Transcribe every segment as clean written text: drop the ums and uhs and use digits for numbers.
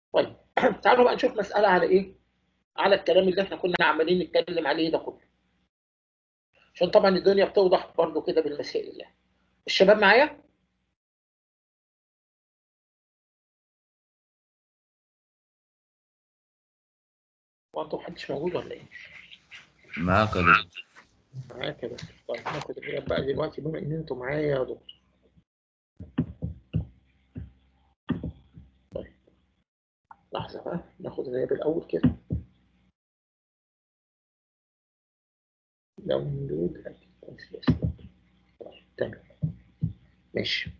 طيب تعالوا بقى نشوف مساله على ايه، على الكلام اللي احنا كنا عمالين نتكلم عليه ده كله، عشان طبعا الدنيا بتوضح برضو كده بالمسائل يعني. الشباب معايا؟ وانتم محدش موجود ولا ايه؟ معاك يا دكتور. معايا كده. طيب ناخد الغياب بقى دلوقتي بما ان انتم معايا يا دكتور. طيب لحظه بقى ناخد الغياب الاول كده. داونلود تمام ماشي.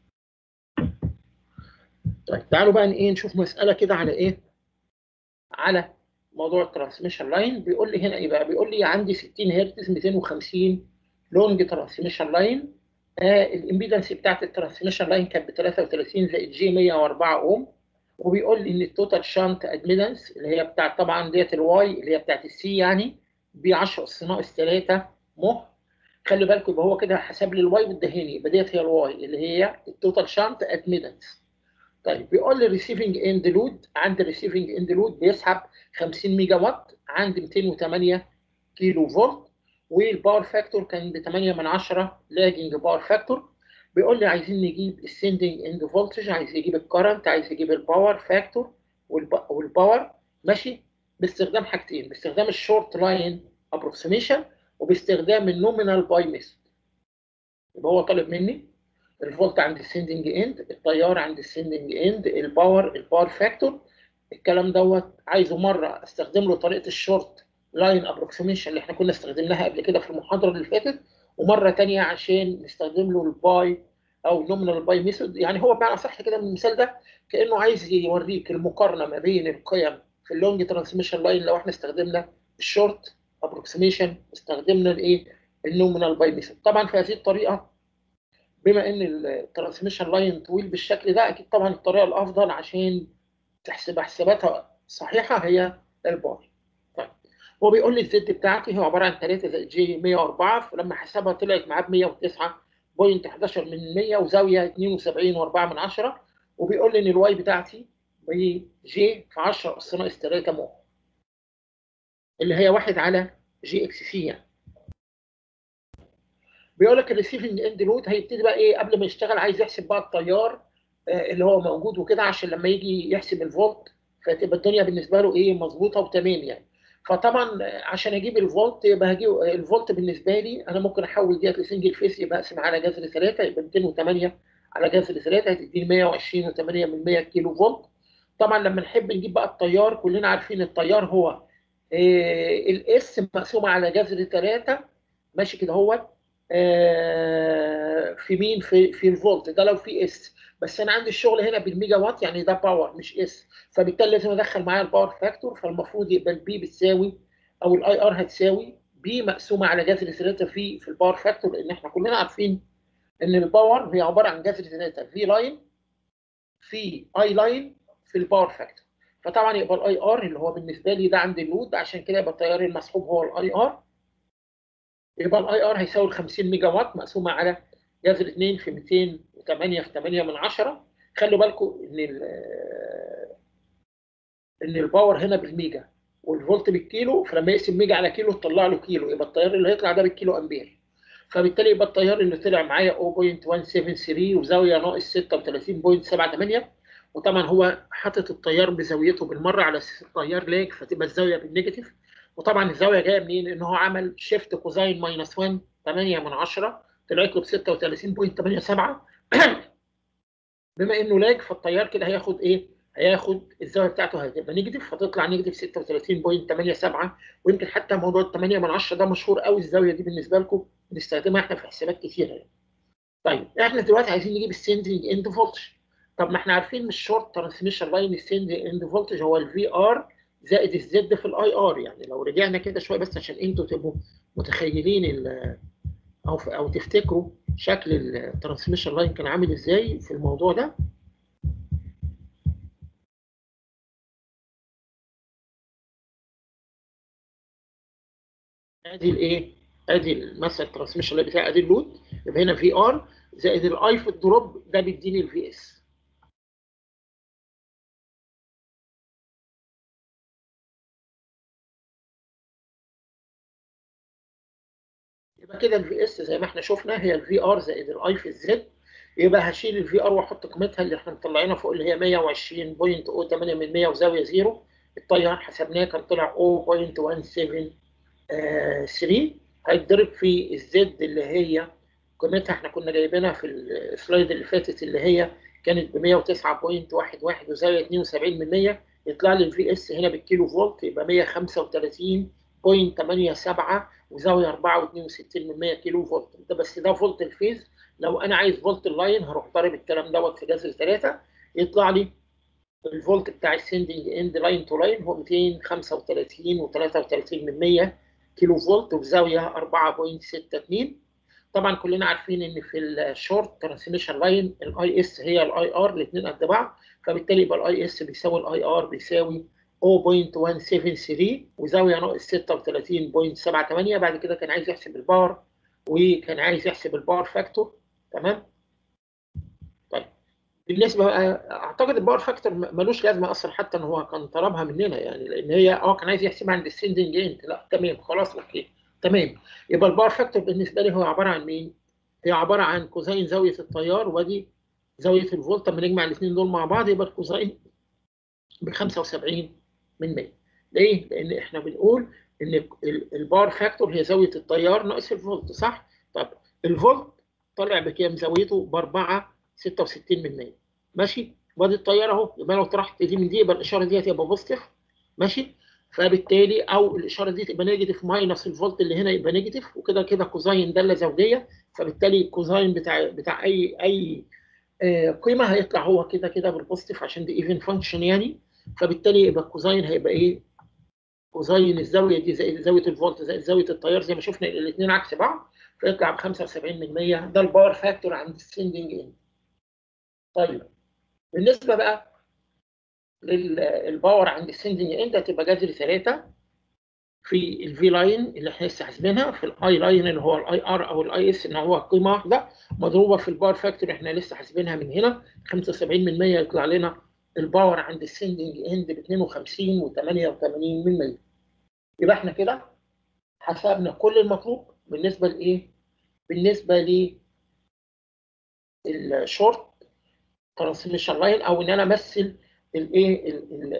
طيب تعالوا بقى ايه نشوف مساله كده على ايه، على موضوع الترانسميشن لاين. بيقول لي هنا ايه بقى، بيقول لي عندي 60 هرتز 250 لونج ترانسميشن لاين. الامبيدنس بتاعت الترانسميشن لاين كانت ب 33 زائد جي 104 اوم. وبيقول لي ان التوتال شانت ادميدنس اللي هي بتاعت طبعا ديت الواي اللي هي بتاعت السي يعني ب 10 اس ناقص 3 مه. خلي بالكم يبقى هو كده حسب لي الواي والدهاني، يبقى ديت هي الواي اللي هي التوتال شانت ادميدنس. طيب بيقول لي ريسيفنج اند لود، عند الريسيفنج اند لود بيسحب 50 ميجا وات عند 208 كيلو فولت، والباور فاكتور كان ب 8 من 10 لاجنج باور فاكتور. بيقول لي عايزين نجيب السندنج اند فولتج، عايز يجيب الكرنت، عايز يجيب الباور فاكتور والباور. ماشي. باستخدام حاجتين، باستخدام الشورت لاين ابروكسيميشن وباستخدام النومينال باي ميثود. يبقى هو طالب مني الفولت عند السندنج اند، التيار عند السندنج اند، الباور فاكتور. الكلام دوت عايزه مره استخدم له طريقه الشورت لاين ابروكسيميشن اللي احنا كنا استخدمناها قبل كده في المحاضره اللي فاتت، ومره تانية عشان نستخدم له الباي او نومينال باي ميثود. يعني هو بمعنى صح كده من المثال ده كانه عايز يوريك المقارنه ما بين القيم في اللونج ترانسميشن لاين لو احنا استخدمنا الشورت ابروكسيميشن، استخدمنا الايه، النومينال باي ميثود. طبعا في هذه الطريقه بما ان الترانسميشن لاين طويل بالشكل ده، اكيد طبعا الطريقه الافضل عشان تحسب حساباتها صحيحه هي الباي. طيب هو بيقول لي الزد بتاعتي هي عباره عن 3 زائد جي 104، فلما حسبها طلعت معاه ب 109.11 من 100 وزاويه 72.4 من 10. وبيقول لي ان الواي بتاعتي بجي في 10 اس ناقص 3 مو، اللي هي 1 على جي اكس سي يعني. بيقول لك الريسيفنج اند لود هيبتدي بقى ايه قبل ما يشتغل، عايز يحسب بقى التيار اللي هو موجود وكده، عشان لما يجي يحسب الفولت فتبقى الدنيا بالنسبه له ايه مظبوطه وتمام يعني. فطبعا عشان اجيب الفولت يبقى هجيب الفولت بالنسبه لي انا ممكن احول ديت لسنجل فيس، يبقى اقسم على جذر 3 يبقى 208 على جذر 3 هتديني 120.8 من 100 كيلو فولت. طبعا لما نحب نجيب بقى التيار كلنا عارفين التيار هو الاس مقسومه على جذر 3. ماشي كده هو في مين في الفولت ده لو في اس. بس انا عندي الشغل هنا بالميجا وات يعني ده باور مش اس، فبالتالي لازم ادخل معايا الباور فاكتور، فالمفروض يبقى البي بتساوي او الاي ار هتساوي بي مقسومه على جذر 3 في الباور فاكتور، لان احنا كلنا عارفين ان الباور هي عباره عن جذر 3 في لاين في اي لاين في الباور فاكتور. فطبعا يبقى الاي ار اللي هو بالنسبه لي ده عند اللود، عشان كده يبقى التيار المسحوب هو الاي ار. يبقى الاي ار هيساوي 50 ميجا وات مقسومه على جذر 2 في 208 في 8 من 10. خلوا بالكم ان ان الباور هنا بالميجا والفولت بالكيلو، فلما يقسم ميجا على كيلو تطلع له كيلو، يبقى التيار اللي هيطلع ده بالكيلو امبير. فبالتالي يبقى التيار اللي طلع معايا 0.173 وزاويه ناقص 36.78. وطبعا هو حاطط التيار بزاويته بالمره على اساس التيار لاج، فتبقى الزاويه بالنيجاتيف. وطبعا الزاويه جايه منين؟ ان هو عمل شيفت كوزاين ماينس 1 8 من 10 طلعت له ب 36.87. بما انه لاج فالتيار كده هياخد ايه؟ هياخد الزاويه بتاعته هتبقى نيجاتيف، فتطلع نيجاتيف 36.87. ويمكن حتى موضوع ال 8 من 10 ده مشهور قوي الزاويه دي بالنسبه لكم، بنستخدمها احنا في حسابات كتيره يعني. طيب احنا دلوقتي عايزين نجيب السندنج اند فولتج. طب ما احنا عارفين من الشورت ترانسميشن لاين السندنج اند فولتج هو الفي ار زائد الزد في الاي ار. يعني لو رجعنا كده شويه بس عشان انتوا تبقوا متخيلين او تفتكروا شكل الترانسميشن لاين كان عامل ازاي في الموضوع ده. ادي الايه، ادي مثلا الترانسميشن لاين بتاعي، ادي اللود، يبقى هنا في ار زائد الاي في الدروب ده بيديني الفي اس. يبقى كده الفي اس زي ما احنا شفنا هي الفي ار زائد الاي في الزد. يبقى هشيل الفي ار واحط قيمتها اللي احنا مطلعينها فوق اللي هي 120.08 من 100 وزاويه زيرو. التيار حسبناه كان طلع 0.173 هيتضرب في الزد اللي هي قيمتها احنا كنا جايبينها في السلايد اللي فاتت اللي هي كانت ب 109.11 وزاويه 72 من 100. يطلع لي الفي اس هنا بالكيلو فولت يبقى 135.87 وزاويه 4.62 من 100 كيلو فولت. ده بس ده فولت الفيز. لو انا عايز فولت اللاين هروح ضارب الكلام دوت في جذر 3 يطلع لي الفولت بتاع السندنج اند لاين تو لاين هو 235.33 من 100 كيلو فولت وبزاويه 4.62. طبعا كلنا عارفين ان في الشورت ترانسميشن لاين الاي اس هي الاي ار الاثنين قد بعض، فبالتالي يبقى الاي اس بيساوي الاي ار بيساوي 0.173 وزاويه ناقص 36.78. بعد كده كان عايز يحسب الباور وكان عايز يحسب الباور فاكتور. تمام. طيب بالنسبه بقى اعتقد الباور فاكتور ملوش لازمه اصلا حتى ان هو كان طلبها مننا يعني لان هي كان عايز يحسبها عند السندنج اند. لا تمام خلاص اوكي تمام. يبقى الباور فاكتور بالنسبه لي هو عباره عن مين؟ هي عباره عن كوزين زاويه التيار ودي زاويه الفولت. لما نجمع الاثنين دول مع بعض يبقى الكوزين ب 75 من 100. ليه؟ لان احنا بنقول ان الباور فاكتور هي زاويه التيار ناقص الفولت صح؟ طب الفولت طالع بكام؟ زاويته ب 4.66 من 100 ماشي؟ وادي التيار اهو. يبقى لو طرحت دي من دي يبقى الاشاره دي هتبقى بوزيتيف ماشي؟ فبالتالي او الاشاره دي تبقى نيجاتيف ماينس الفولت اللي هنا يبقى نيجاتيف وكده كده كوزين داله زوجيه. فبالتالي الكوزين بتاع اي قيمه هيطلع هو كده كده بالبوزيتيف عشان دي ايفن فانكشن يعني. فبالتالي يبقى الكوزين هيبقى ايه؟ كوزين الزاويه دي زائد زاويه الفولت زائد زاويه التيار زي ما شفنا الاثنين عكس بعض فيطلع ب 75 من 100. ده الباور فاكتور عند السندنج اند. طيب بالنسبه بقى للباور عند السندنج اند هتبقى جذر 3 في الفي لاين اللي احنا لسه حاسبينها في الاي لاين اللي هو الاي ار او الاي اس ان هو قيمه واحده مضروبه في الباور فاكتور احنا لسه حاسبينها من هنا 75 من 100 يطلع لنا الباور عند السندنج اند ب 52.88 من 100. يبقى احنا كده حسبنا كل المطلوب بالنسبه لايه؟ بالنسبه للشورت ترانسميشن لاين او ان انا امثل الايه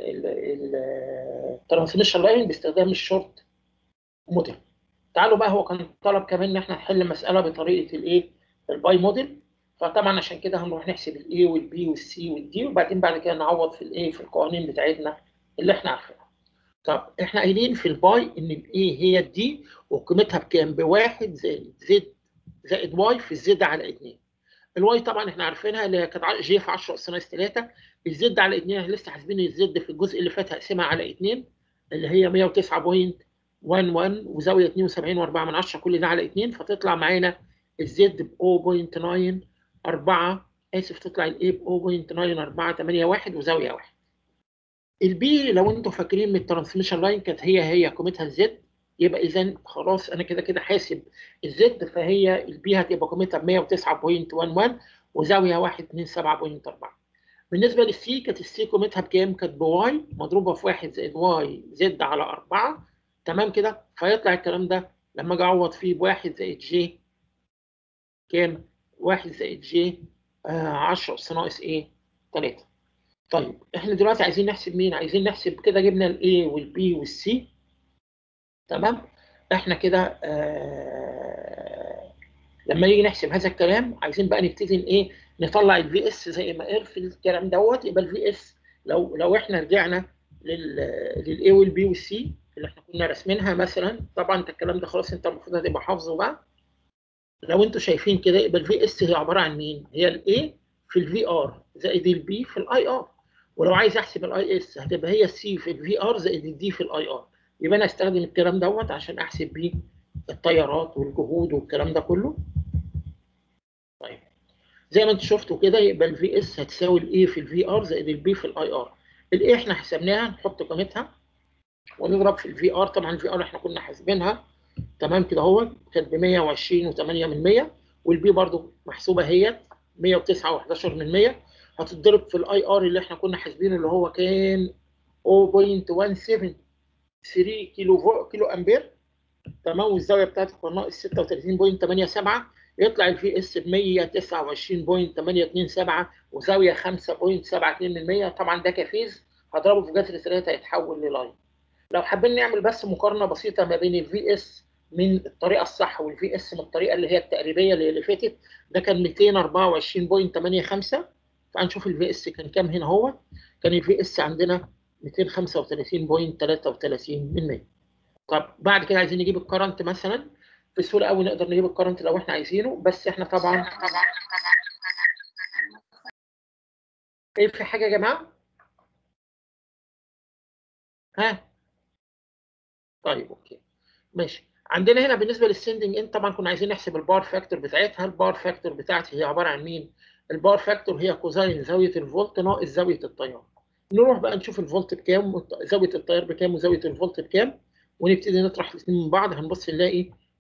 الترانسميشن لاين باستخدام الشورت موديل. تعالوا بقى هو كان طلب كمان ان احنا نحل مساله بطريقه الايه؟ الباي موديل. فطبعا عشان كده هنروح نحسب الاي والبي والسي والدي وبعدين بعد كده نعوض في الايه؟ في القوانين بتاعتنا اللي احنا عارفينها. طب احنا قايلين في الباي ان الاي هي الدي وقيمتها بكام؟ بواحد زائد زد زائد واي في الزد على 2. الواي طبعا احنا عارفينها اللي هي كانت جي في 10 اس ناقص 3. الزد على 2 احنا لسه حاسبين الزد في الجزء اللي فات هقسمها على 2 اللي هي 109.11 وزاويه 72.4 كل ده على 2 فتطلع معانا الزد ب 0.94 اسف تطلع الايه ب 0.9481 وزاويه 1. البي لو انتم فاكرين من الترانسميشن لاين كانت هي قيمتها الزد. يبقى اذا خلاص انا كده كده حاسب الزد فهي البي هتبقى قيمتها ب 109.11 وزاويه 127.4. بالنسبه للسي كانت السي قيمتها بكام؟ كانت بواي مضروبه في 1 زائد واي زد على 4. تمام كده؟ فيطلع الكلام ده لما اجي اعوض فيه بواحد زائد جي كام؟ 1 زائد جي 10 اس ناقص ايه؟ 3. طيب احنا دلوقتي عايزين نحسب مين؟ عايزين نحسب كده جبنا الاي والبي والسي. تمام؟ احنا كده لما نيجي نحسب هذا الكلام عايزين بقى نبتدي ايه؟ نطلع الفي اس زي ما قال في الكلام دوت. يبقى الفي اس لو احنا رجعنا للاي والبي والسي اللي احنا كنا راسمينها مثلا. طبعا انت الكلام ده خلاص انت المفروض هتبقى حافظه بقى. لو انتوا شايفين كده يبقى الفي اس هي عباره عن مين؟ هي الاي في الفي ار زائد البي في الاي ار. ولو عايز احسب الاي اس هتبقى هي السي في الفي ار زائد الدي في الاي ار. يبقى انا استخدم الكلام دوت عشان احسب بيه التيارات والجهود والكلام ده كله. طيب زي ما انتوا شفتوا كده يبقى الفي اس هتساوي الاي في الفي ار زائد البي في الاي ار. الاي احنا حسبناها نحط قيمتها ونضرب في الفي ار. طبعا الفي ار احنا كنا حاسبينها تمام كده اهو كانت ب 120.8 من 100 والبي برضو محسوبه هي 109.11 من 100. هتتضرب في الاي ار اللي احنا كنا حاسبينه اللي هو كان 0.173 كيلو امبير تمام، والزاويه بتاعتك ناقص 36.87، يطلع الفي اس ب 129.827 وزاويه 5.72%. طبعا ده كفيز، هضربه في جذر 3 هيتحول للاين. لو حابين نعمل بس مقارنه بسيطه ما بين الفي اس من الطريقه الصح والفي اس من الطريقه اللي هي التقريبيه اللي فاتت، ده كان 224.85. فهنشوف الفي اس كان كام هنا. هو كان الفي اس عندنا 235.33%. طب بعد كده عايزين نجيب الكرنت مثلا، بسهوله قوي نقدر نجيب الكرنت لو احنا عايزينه، بس احنا طبعا ايه، في حاجه يا جماعه؟ ها؟ طيب اوكي ماشي. عندنا هنا بالنسبه للسندنج ان طبعا كنا عايزين نحسب الباور فاكتور بتاعتها. الباور فاكتور بتاعتي هي عباره عن مين؟ الباور فاكتور هي كوزين زاويه الفولت ناقص زاويه التيار. نروح بقى نشوف الفولت بكام، زاويه التيار بكام، وزاويه الفولت بكام، ونبتدي نطرح الاثنين من بعض. هنبص نلاقي